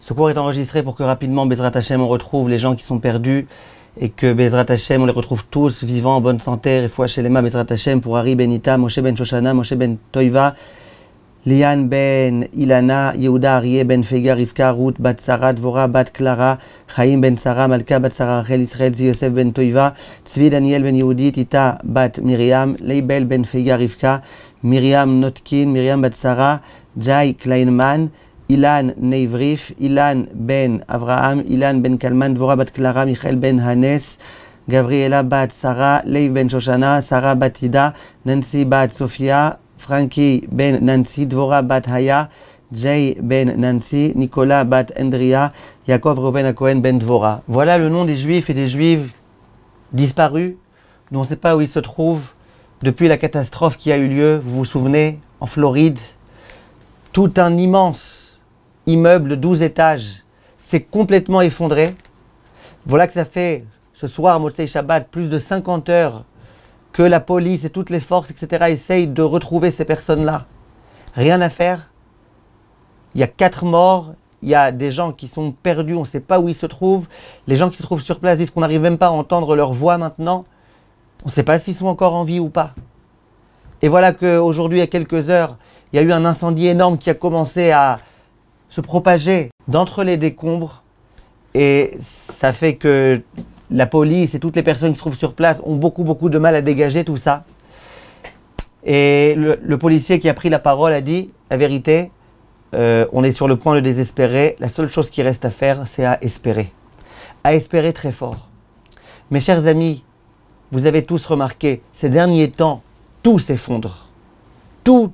Ce cours est enregistré pour que rapidement, Bezrat Hashem, on retrouve les gens qui sont perdus et que Bezrat Hashem, on les retrouve tous vivants, en bonne santé. Refoua Shelema, Bezrat Hashem, pour Ari Ben Ita, Moshe Ben Shoshana, Moshe Ben Toiva, Lian Ben Ilana, Yehuda Aryeh Ben Fega, Rivka, Ruth, Bat Sarah, Dvora, Bat Clara, Chaim Ben Sarah, Malka, Bat Sarah, Rachel, Israël, Yosef Ben Toiva, Tzvi Daniel Ben Yehudi, Tita, Bat Miriam, Leibel Ben Fega, Rivka, Miriam Notkin, Miriam Bat Sarah, Jai Kleinman, Ilan Neivrif, Ilan Ben Avraham, Ilan Ben Kalman, Dvora Bat Clara, Michael Ben Hanes, Gabriela Bat Sarah, Leiv Ben Shoshana, Sarah Bat Ida, Nancy Bat Sophia, Frankie Ben Nancy, Dvora Bat Haya, Jay Ben Nancy, Nicolas Bat Andria, Yaakov Reuven Cohen Ben Dvora. Voilà le nom des Juifs et des Juives disparus, dont on ne sait pas où ils se trouvent depuis la catastrophe qui a eu lieu, vous vous souvenez, en Floride. Tout un immense immeuble de 12 étages s'est complètement effondré. Voilà que ça fait, ce soir, Motzei Shabbat, plus de 50 heures que la police et toutes les forces, etc., essayent de retrouver ces personnes-là. Rien à faire. Il y a 4 morts, il y a des gens qui sont perdus, on ne sait pas où ils se trouvent. Les gens qui se trouvent sur place disent qu'on n'arrive même pas à entendre leur voix maintenant. On ne sait pas s'ils sont encore en vie ou pas. Et voilà qu'aujourd'hui, il y a quelques heures, il y a eu un incendie énorme qui a commencé à se propager d'entre les décombres. Et ça fait que la police et toutes les personnes qui se trouvent sur place ont beaucoup de mal à dégager tout ça. Et le policier qui a pris la parole a dit, la vérité, on est sur le point de désespérer. La seule chose qui reste à faire, c'est à espérer. À espérer très fort. Mes chers amis, vous avez tous remarqué, ces derniers temps, tout s'effondre. Tout.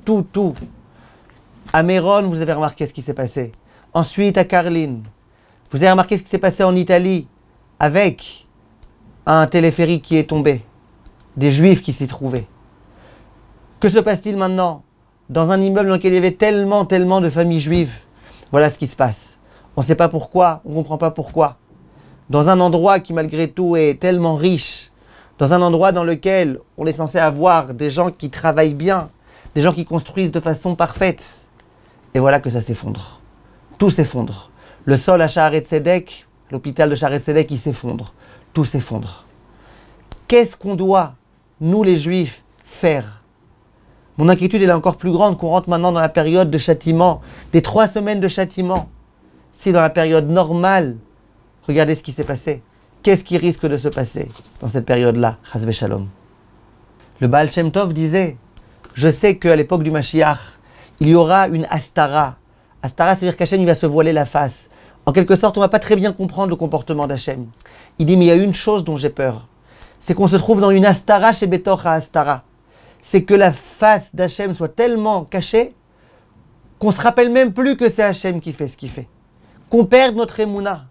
À Méron, vous avez remarqué ce qui s'est passé. Ensuite, à Carline, vous avez remarqué ce qui s'est passé en Italie avec un téléphérique qui est tombé, des Juifs qui s'y trouvaient. Que se passe-t-il maintenant dans un immeuble dans lequel il y avait tellement de familles juives? Voilà ce qui se passe. On ne sait pas pourquoi, on ne comprend pas pourquoi. Dans un endroit qui malgré tout est tellement riche, dans un endroit dans lequel on est censé avoir des gens qui travaillent bien, des gens qui construisent de façon parfaite. Et voilà que ça s'effondre. Tout s'effondre. Le sol à Shaarei Tzedek, l'hôpital de Shaarei Tzedek, il s'effondre. Tout s'effondre. Qu'est-ce qu'on doit, nous les Juifs, faire? Mon inquiétude est encore plus grande qu'on rentre maintenant dans la période de châtiment, des 3 semaines de châtiment. Si dans la période normale, regardez ce qui s'est passé. Qu'est-ce qui risque de se passer dans cette période-là? Chas v'shalom. Le Baal Shem Tov disait, je sais qu'à l'époque du Mashiach, il y aura une Astara. Astara, c'est-à-dire qu'Hachem va se voiler la face. En quelque sorte, on ne va pas très bien comprendre le comportement d'Hachem. Il dit, mais il y a une chose dont j'ai peur. C'est qu'on se trouve dans une Astara chez Betor Astara. C'est que la face d'Hachem soit tellement cachée qu'on ne se rappelle même plus que c'est Hachem qui fait ce qu'il fait. Qu'on perde notre Emouna.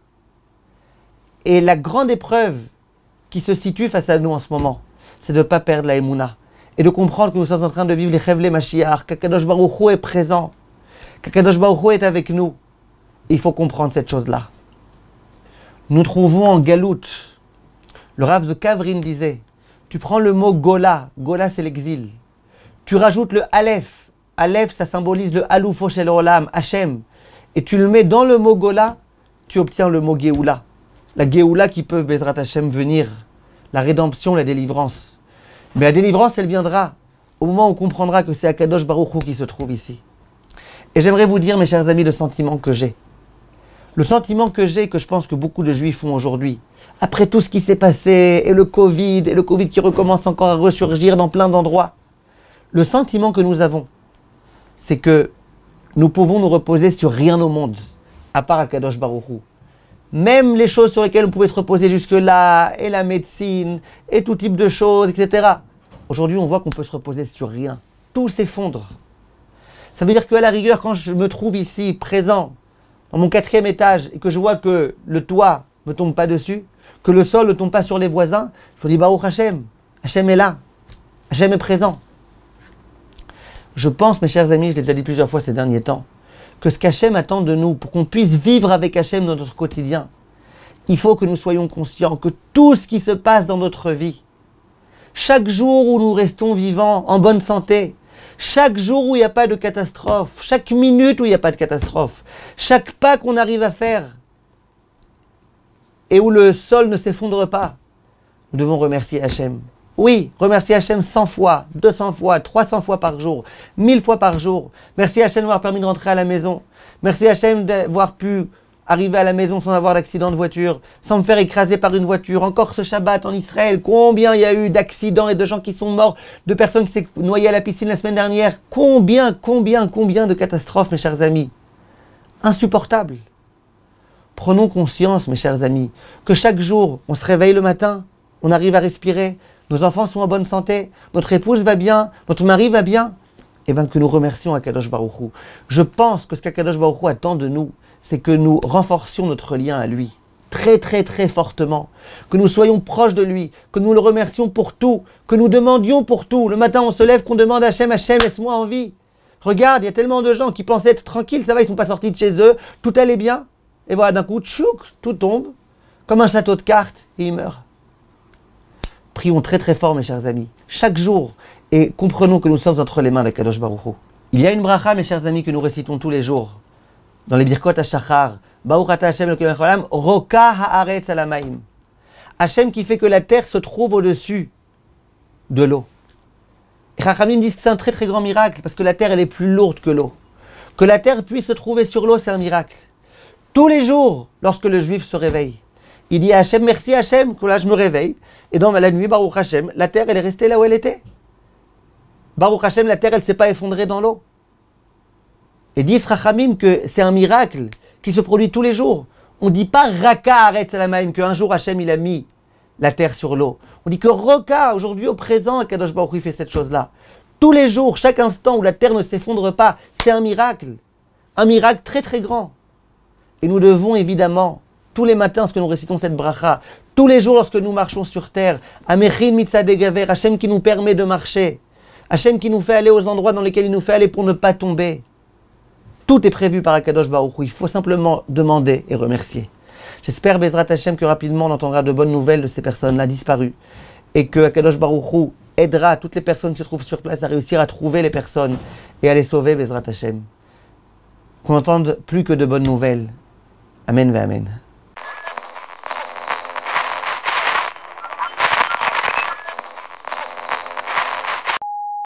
Et la grande épreuve qui se situe face à nous en ce moment, c'est de ne pas perdre la Emouna. Et de comprendre que nous sommes en train de vivre les Chevlei Mashiach, qu'Akadosh Baruch Hu est présent, qu'Akadosh Baruch Hu est avec nous. Et il faut comprendre cette chose-là. Nous trouvons en Galout, le Rav de Kavrin disait, tu prends le mot Gola, Gola c'est l'exil, tu rajoutes le Aleph, Aleph ça symbolise le Aloufo Shel Olam, Hachem, et tu le mets dans le mot Gola, tu obtiens le mot Géoula. La Géoula qui peut, Bezrat Hachem, venir, la rédemption, la délivrance. Mais la délivrance, elle viendra au moment où on comprendra que c'est Akadosh Baruch Hu qui se trouve ici. Et j'aimerais vous dire, mes chers amis, le sentiment que j'ai. Le sentiment que j'ai, que je pense que beaucoup de Juifs ont aujourd'hui, après tout ce qui s'est passé, et le Covid qui recommence encore à ressurgir dans plein d'endroits. Le sentiment que nous avons, c'est que nous pouvons nous reposer sur rien au monde, à part Akadosh Baruch Hu. Même les choses sur lesquelles on pouvait se reposer jusque-là, et la médecine, et tout type de choses, etc. Aujourd'hui, on voit qu'on peut se reposer sur rien. Tout s'effondre. Ça veut dire qu'à la rigueur, quand je me trouve ici, présent, dans mon 4e étage, et que je vois que le toit ne tombe pas dessus, que le sol ne tombe pas sur les voisins, je me dis, Baruch Hashem, Hashem est là, Hashem est présent. Je pense, mes chers amis, je l'ai déjà dit plusieurs fois ces derniers temps, que ce qu'Hachem attend de nous, pour qu'on puisse vivre avec Hachem dans notre quotidien, il faut que nous soyons conscients que tout ce qui se passe dans notre vie, chaque jour où nous restons vivants, en bonne santé, Chaque jour où il n'y a pas de catastrophe, chaque minute où il n'y a pas de catastrophe, chaque pas qu'on arrive à faire et où le sol ne s'effondre pas, nous devons remercier Hachem. Oui, remercier Hachem 100 fois, 200 fois, 300 fois par jour, 1000 fois par jour. Merci Hachem d'avoir permis de rentrer à la maison. Merci Hachem d'avoir pu arriver à la maison sans avoir d'accident de voiture, sans me faire écraser par une voiture. Encore ce Shabbat en Israël, combien il y a eu d'accidents et de gens qui sont morts, de personnes qui s'est noyées à la piscine la semaine dernière. Combien de catastrophes, mes chers amis. Insupportable. Prenons conscience, mes chers amis, que chaque jour, on se réveille le matin, on arrive à respirer, nos enfants sont en bonne santé, notre épouse va bien, notre mari va bien, et bien que nous remercions Akadosh Baruch Hu. Je pense que ce qu'Akadosh Baruch Hu attend de nous, c'est que nous renforcions notre lien à lui, très fortement, que nous soyons proches de lui, que nous le remercions pour tout, que nous demandions pour tout. Le matin on se lève, qu'on demande à Hachem, Hachem, laisse-moi en vie. Regarde, il y a tellement de gens qui pensaient être tranquilles, ça va, ils ne sont pas sortis de chez eux, tout allait bien, et voilà, d'un coup, tchouk, tout tombe, comme un château de cartes, et ils meurent. Prions très fort, mes chers amis, chaque jour, et comprenons que nous sommes entre les mains d'Akadosh Baruch Hu. Il y a une bracha, mes chers amis, que nous récitons tous les jours, dans les Birkot HaShachar, Baruch Ata Hashem Elokeinu melech haolam, Roka haaretz al hamayim. Hashem qui fait que la terre se trouve au-dessus de l'eau. Et Chachamim disent que c'est un très grand miracle, parce que la terre elle est plus lourde que l'eau. Que la terre puisse se trouver sur l'eau, c'est un miracle. Tous les jours, lorsque le juif se réveille, il dit à Hachem, merci Hachem, que là je me réveille, et dans la nuit, Baruch Hashem, la terre elle est restée là où elle était. Baruch Hashem, la terre elle ne s'est pas effondrée dans l'eau. Et disent Chachamim que c'est un miracle qui se produit tous les jours. On ne dit pas Raka Haaretz al hamayim, qu'un jour Hachem il a mis la terre sur l'eau. On dit que Roka, aujourd'hui au présent, Kadosh Baruch Hu fait cette chose-là. Tous les jours, chaque instant où la terre ne s'effondre pas, c'est un miracle. Un miracle très grand. Et nous devons évidemment, tous les matins lorsque nous récitons cette bracha, tous les jours lorsque nous marchons sur terre, Amechin Mitzadeh Gaver, Hachem qui nous permet de marcher, Hachem qui nous fait aller aux endroits dans lesquels il nous fait aller pour ne pas tomber. Tout est prévu par Akadosh Baruch Hu. Il faut simplement demander et remercier. J'espère, Bezrat Hashem, que rapidement on entendra de bonnes nouvelles de ces personnes-là disparues et que Akadosh Baruch Hu aidera toutes les personnes qui se trouvent sur place à réussir à trouver les personnes et à les sauver, Bezrat Hashem. Qu'on n'entende plus que de bonnes nouvelles. Amen ve Amen.